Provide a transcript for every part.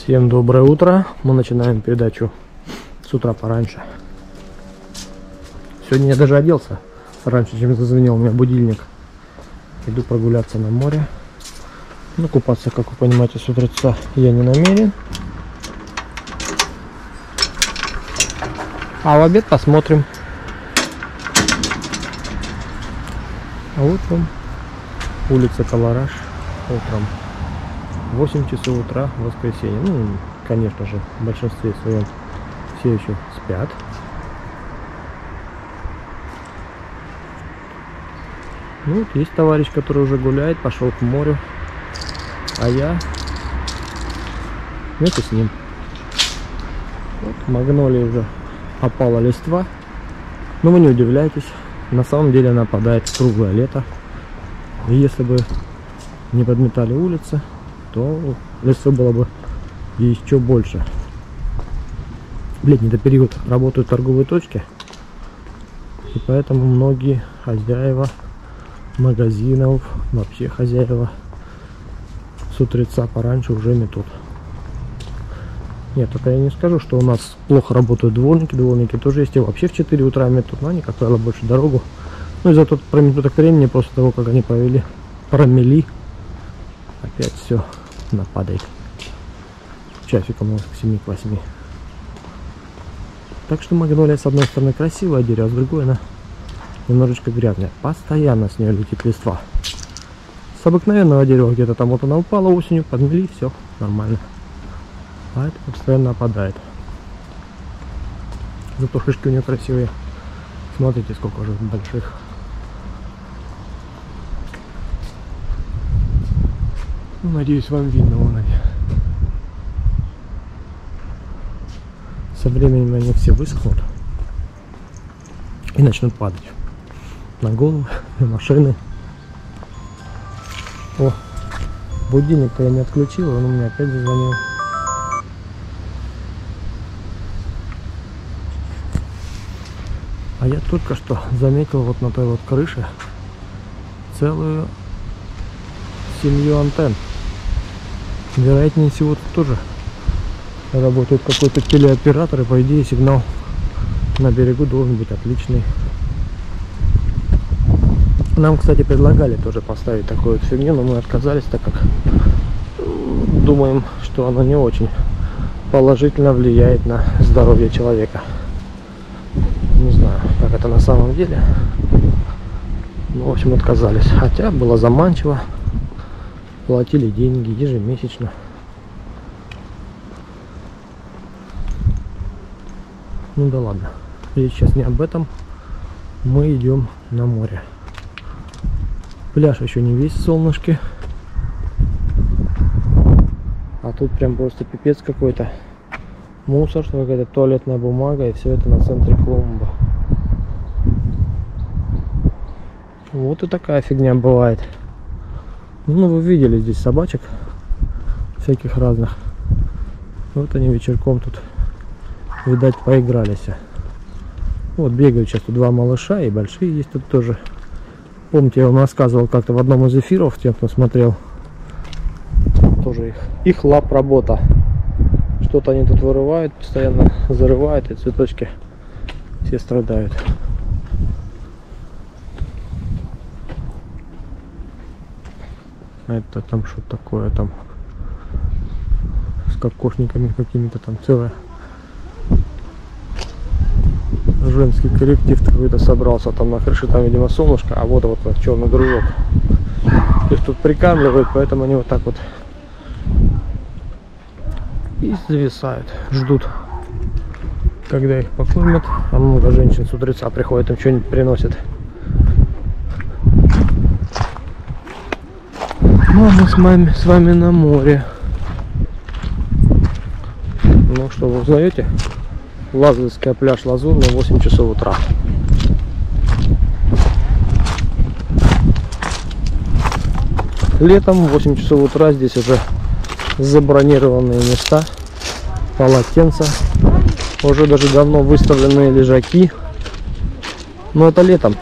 Всем доброе утро. Мы начинаем передачу с утра пораньше. Сегодня я даже оделся раньше, чем зазвенел у меня будильник. Иду прогуляться на море. Ну, купаться, как вы понимаете, с утреца я не намерен. А в обед посмотрим. А вот вам улица Колораж утром. 8 часов утра в воскресенье. Ну, конечно же, в большинстве своем все еще спят. Ну, вот есть товарищ, который уже гуляет, пошел к морю. А я вместе с ним. Вот, магнолия уже опала листва. Но вы не удивляйтесь. На самом деле она опадает в круглое лето. И если бы не подметали улицы, то листва было бы еще больше. В летний-то период работают торговые точки. И поэтому многие хозяева магазинов, вообще хозяева с утреца пораньше уже метут. Нет, только я не скажу, что у нас плохо работают дворники. Дворники тоже есть и вообще в 4 утра метут, но они, как правило, больше дорогу. Ну и за тот промежуток времени, после того, как они промели, опять все нападает. Часиком у нас к 7 к 8. Так что магнолия с одной стороны красивое дерево, а с другой она немножечко грязная. Постоянно с нее летит листва. С обыкновенного дерева где-то там вот она упала осенью, подмели, все нормально. А это постоянно опадает. Зато шишки у нее красивые. Смотрите, сколько уже больших. Ну, надеюсь, вам видно, вон они. Со временем они все высохнут и начнут падать на голову, на машины. О, будильник-то я не отключил, он у меня опять зазвонил. А я только что заметил вот на той вот крыше целую семью антенн. Вероятнее всего тут тоже работает какой-то телеоператор, и по идее сигнал на берегу должен быть отличный. Нам, кстати, предлагали тоже поставить такую вот фигню, но мы отказались, так как думаем, что она не очень положительно влияет на здоровье человека. Не знаю, как это на самом деле. Ну, в общем, отказались. Хотя было заманчиво. Платили деньги ежемесячно. Ну да ладно. Речь сейчас не об этом. Мы идем на море. Пляж еще не весь в солнышке. А тут прям просто пипец какой-то. Мусор, какая-то туалетная бумага, и все это на центре клумба. Вот и такая фигня бывает. Ну, вы видели здесь собачек всяких разных. Вот они вечерком тут, видать, поигрались. Вот бегают сейчас тут два малыша, и большие есть тут тоже. Помните, я вам рассказывал как-то в одном из эфиров, тем, кто смотрел, тоже их лап работа. Что-то они тут вырывают, постоянно зарывают, и цветочки все страдают. Это там что такое, там с кокошниками какими-то, там целое женский коллектив какой-то собрался там на крыше, там видимо солнышко, а вот черный дружок. То есть тут прикармливают, поэтому они вот так вот и зависают, ждут, когда их покормят. А много женщин с утреца приходят, им что-нибудь приносят. Ну, а мы с вами на море. Ну что, вы узнаете? Лазаревский пляж Лазурный, 8 часов утра. Летом в 8 часов утра здесь уже забронированные места, полотенца, уже даже давно выставленные лежаки. Но это летом.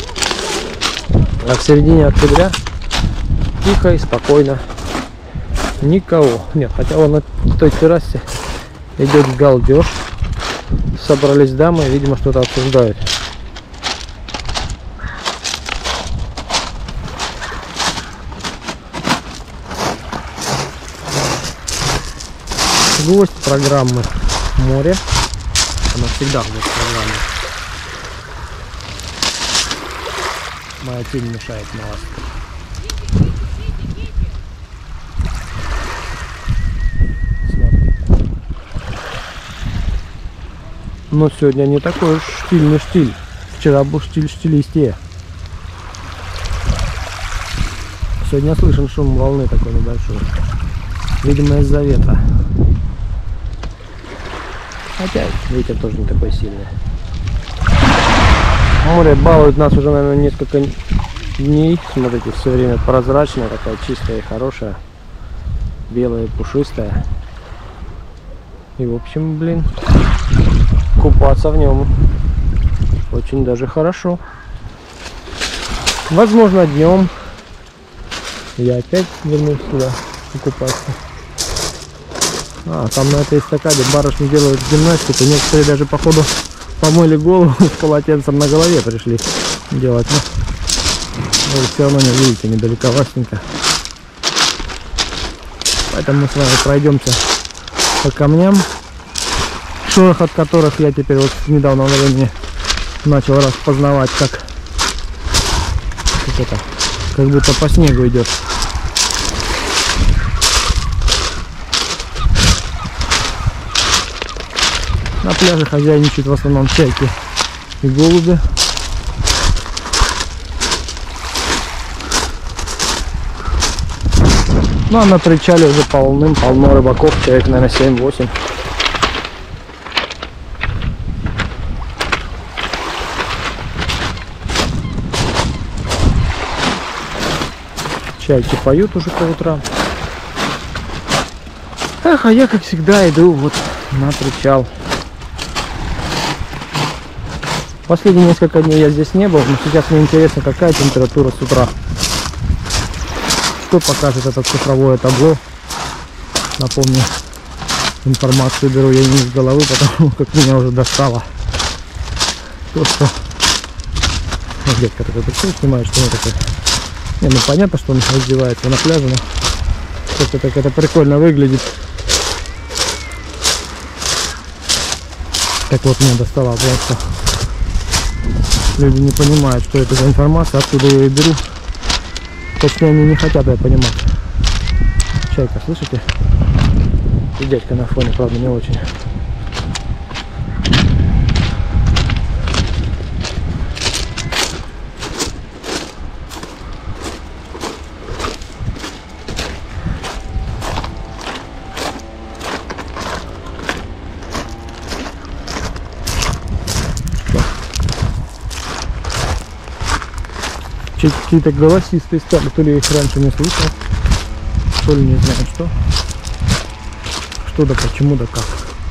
А в середине октября тихо и спокойно. Никого. Нет, хотя он той террасе идет галдеж. Собрались дамы, видимо, что-то обсуждают. Гость программы море. Она всегда в программе. Моя тень мешает на вас. Но сегодня не такой уж штильный штиль. Вчера был штиль штилистее. Сегодня слышен шум волны такой небольшой. Видимо, из-за ветра. Хотя ветер тоже не такой сильный. Море балует нас уже, наверное, несколько дней. Смотрите, все время прозрачная, такая чистая и хорошая. Белая и пушистая. И в общем, блин, купаться в нем очень даже хорошо. Возможно, днем я опять вернусь сюда купаться. Там на этой эстакаде барышни делают гимнастику. Некоторые даже, походу, помыли голову с полотенцем на голове пришли делать. Но вы все равно не видите, недалековастенько. Поэтому мы с вами пройдемся по камням, шорох от которых я теперь вот в недавнем времени начал распознавать, как это, как будто по снегу идет. На пляже хозяйничают в основном чайки и голуби. Ну а на причале уже полным-полно рыбаков, человек, наверное, 7-8. Чайки поют уже по утрам. Эх, а я, как всегда, иду вот на причал. Последние несколько дней я здесь не был, но сейчас мне интересно, какая температура с утра. Что покажет это цифровое табло. Напомню, информацию беру я не из головы, потому как меня уже достало. То, что... Дядька такой пришел, снимает, что он такой... Не, ну понятно, что он раздевается на пляже, но как-то так это прикольно выглядит. Так вот, мне достало, потому что люди не понимают, что это за информация, откуда я ее беру. Точнее, они не хотят ее понимать. Чайка, слышите? И дядька на фоне, правда, не очень. Какие-то голосистые стали, то ли я их раньше не слышал, то ли не знаю что. Что да почему да как.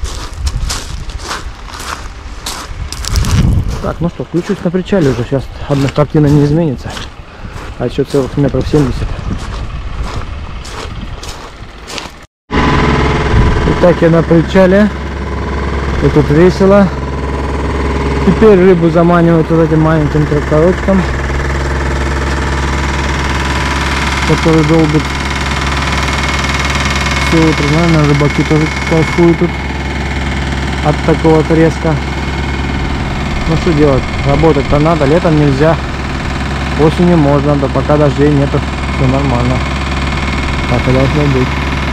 Так, ну что, включусь на причале уже. Сейчас одна картина не изменится. А еще целых метров 70. Итак, я на причале. И тут весело. Теперь рыбу заманивают вот этим маленьким тракторочком, который долбит все утро. Наверное, рыбаки тоже кайфуют тут от такого треска. Ну что делать, работать-то надо, летом нельзя, осенью можно, да пока дождей нету, все нормально. Так и должно быть.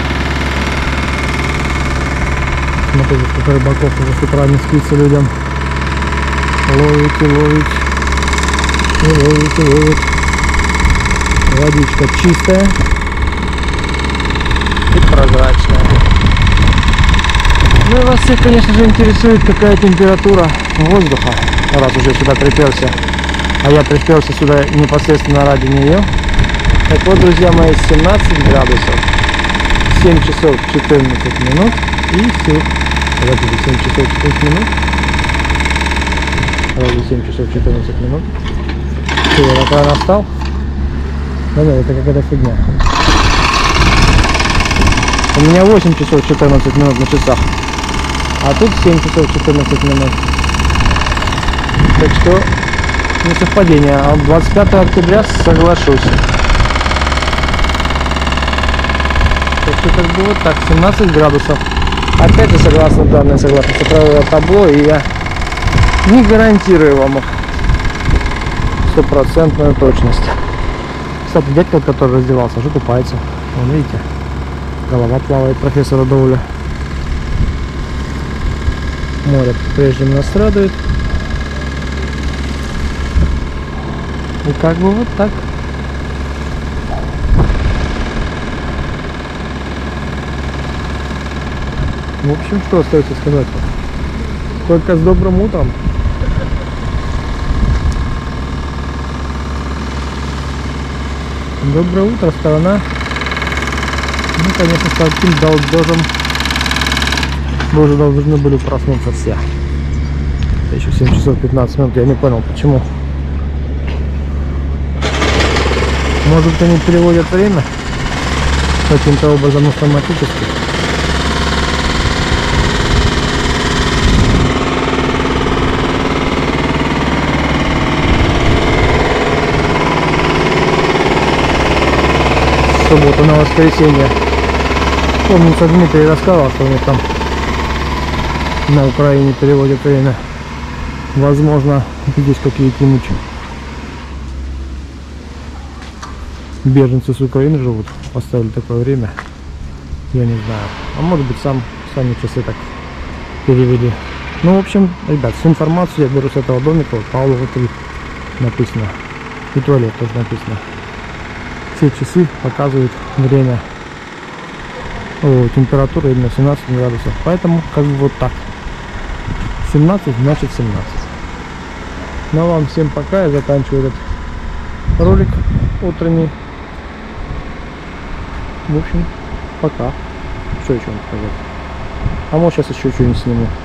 Смотрите, сколько рыбаков уже с утра не спится людям. Ловит и ловит. И ловит, и ловит. Водичка чистая и прозрачная. Ну и вас всех, конечно же, интересует, какая температура воздуха, раз уже сюда приперся. А я приперся сюда непосредственно ради нее. Так вот, друзья мои, 17 градусов, 7 часов 14 минут и все. Подождите, 7 часов 14 минут. Разве 7 часов 14 минут? Что, я так рано встал? Да, это какая-то фигня. У У меня 8 часов 14 минут на часах, а тут 7 часов 14 минут. Так что несовпадение. А 25 октября соглашусь. Так что как бы вот так, 17 градусов. Опять же, согласно данным, согласно цифрового табло, и я не гарантирую вам стопроцентную точность. Кстати, дядька, который раздевался, уже купается. Вон, видите, голова плавает профессора Доуля. Море прежнему нас радует. И как бы вот так. В общем, что остается сказать? Только с добрым утром. Доброе утро, сторона. Ну, конечно, с таким долдожем мы уже должны были проснуться все. Еще 7 часов 15 минут, я не понял, почему. Может, они переводят время каким-то образом автоматически. Суббота на воскресенье. Помнится, Дмитрий рассказал, что у них там на Украине переводят время. Возможно, здесь какие-нибудь беженцы с Украины живут, поставили такое время. Я не знаю. А может быть, сами часы так перевели. Ну, в общем, ребят, всю информацию я беру с этого домика. Вот Павлова 3 написано. И туалет тоже написано. Все часы показывают время. Температура именно 17 градусов. Поэтому как бы вот так. 17 значит 17. Ну а вам всем пока. Я заканчиваю этот ролик утренний. В общем, пока. Что еще вам сказать? А может, сейчас еще что-нибудь сниму.